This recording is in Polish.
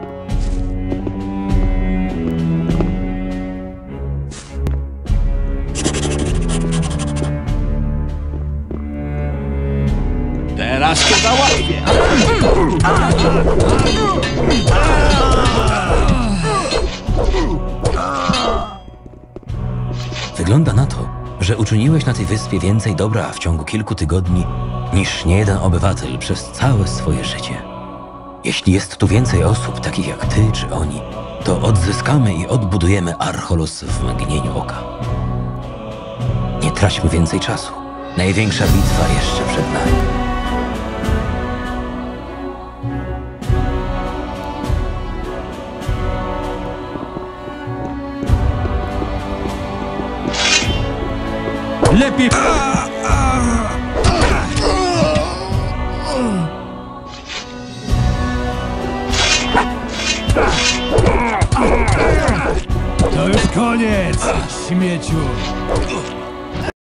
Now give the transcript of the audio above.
Teraz to załatwię! Wygląda na to, że uczyniłeś na tej wyspie więcej dobra w ciągu kilku tygodni niż niejeden obywatel przez całe swoje życie. Jeśli jest tu więcej osób takich jak ty czy oni, to odzyskamy i odbudujemy Archolos w mgnieniu oka. Nie traćmy więcej czasu. Największa bitwa jeszcze przed nami. Lepiej... To już koniec, śmieciu!